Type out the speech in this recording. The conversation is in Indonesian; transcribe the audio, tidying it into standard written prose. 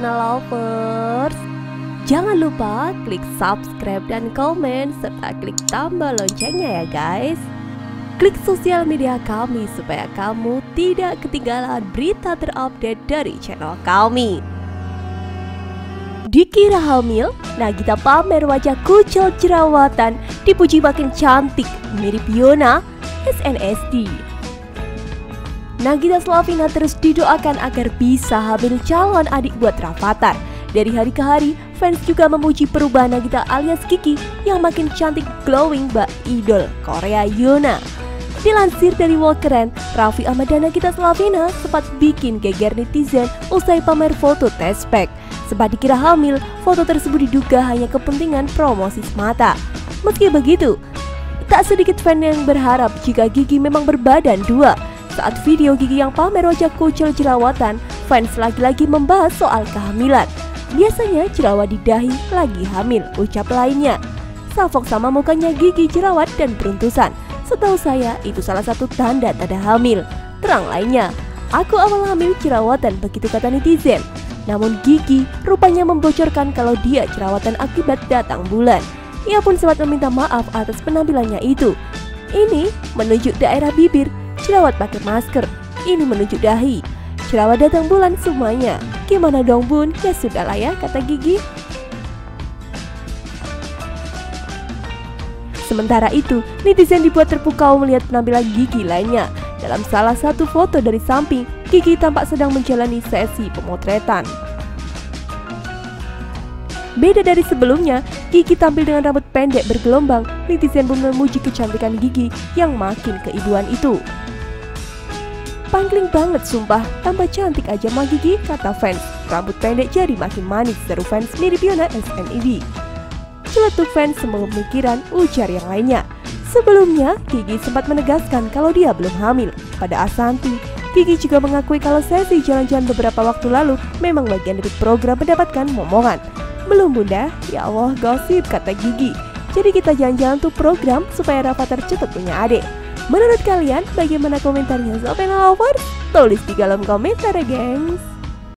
Sopena Lovers. Jangan lupa klik subscribe dan komen serta klik tombol loncengnya ya guys. Klik sosial media kami supaya kamu tidak ketinggalan berita terupdate dari channel kami. Dikira hamil, Nagita pamer wajah kucel jerawatan, dipuji makin cantik mirip Yoona SNSD. Nagita Slavina terus didoakan agar bisa hamil calon adik buat Rafathar. Dari hari ke hari, fans juga memuji perubahan Nagita alias Kiki yang makin cantik glowing bak idol Korea Yoona. Dilansir dari Walkeren, Raffi Ahmad dan Nagita Slavina sempat bikin geger netizen usai pamer foto test pack. Sempat dikira hamil, foto tersebut diduga hanya kepentingan promosi semata. Meski begitu, tak sedikit fan yang berharap jika Gigi memang berbadan dua. Saat video Gigi yang pamer wajah kucel jerawatan, fans lagi-lagi membahas soal kehamilan. Biasanya jerawat di dahi lagi hamil, ucap lainnya. Salfok sama mukanya Gigi jerawat dan beruntusan. Setahu saya itu salah satu tanda hamil. Terang lainnya, aku awal hamil jerawatan, begitu kata netizen. Namun Gigi rupanya membocorkan kalau dia jerawatan akibat datang bulan. Ia pun sempat meminta maaf atas penampilannya itu. Ini menunjuk daerah bibir, jerawat pakai masker. Ini menunjuk dahi, jerawat datang bulan semuanya. Gimana dong bun? Ya sudahlah ya, kata Gigi. Sementara itu, netizen dibuat terpukau melihat penampilan Gigi lainnya. Dalam salah satu foto dari samping, Gigi tampak sedang menjalani sesi pemotretan. Beda dari sebelumnya, Gigi tampil dengan rambut pendek bergelombang. Netizen pun memuji kecantikan Gigi yang makin keibuan itu. Pangling banget sumpah, tambah cantik aja mah Gigi, kata fans. Rambut pendek jadi makin manis, seru fans mirip Yoona SNSD. Celetuk fans semua pemikiran, ujar yang lainnya. Sebelumnya, Gigi sempat menegaskan kalau dia belum hamil. Pada Asanti, Gigi juga mengakui kalau sesi jalan-jalan beberapa waktu lalu memang bagian dari program mendapatkan momongan. Belum bunda, ya Allah gosip, kata Gigi. Jadi kita jalan-jalan tuh program supaya Rafathar cepat punya adik. Menurut kalian, bagaimana komentarnya Sopena Lovers? Tulis di kolom komentar ya gengs.